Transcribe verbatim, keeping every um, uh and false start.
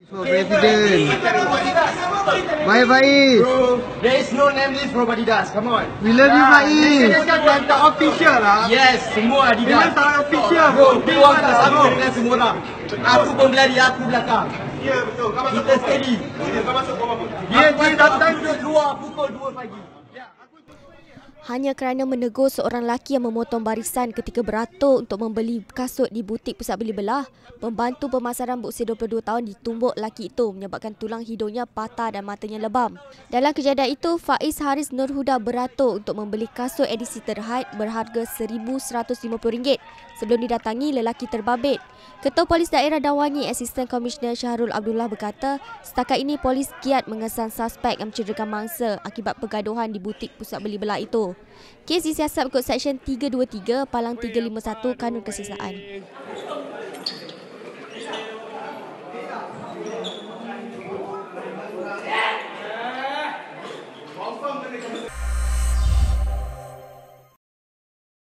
For president. Bye Faiz. Bro, there is no name list for Adidas. Come on. We love you Faiz. Ini kan tak official lah. Yes, semua Ini Adidas. tak official Bro, bro. dia orang tak sama dengan semua orang. Aku pun berlari, aku belakang. Ya betul. Kau masuk Kita steady. Kau masuk kau apa? Dia dia datang duduk luar pukul dua pagi. Hanya kerana menegur seorang lelaki yang memotong barisan ketika beratur untuk membeli kasut di butik pusat beli belah, pembantu pemasaran berusia dua puluh dua tahun ditumbuk lelaki itu menyebabkan tulang hidungnya patah dan matanya lebam. Dalam kejadian itu, Faiz Haris Nurhuda beratur untuk membeli kasut edisi terhad berharga seribu seratus lima puluh ringgit sebelum didatangi lelaki terbabit. Ketua Polis Daerah Dawangi Asisten Komisioner Syahrul Abdullah berkata, setakat ini polis giat mengesan suspek yang mencederakan mangsa akibat pergaduhan di butik pusat beli belah itu. Kes disiasat ikut Seksyen tiga dua tiga Palang tiga lima satu Kanun Kesisaan.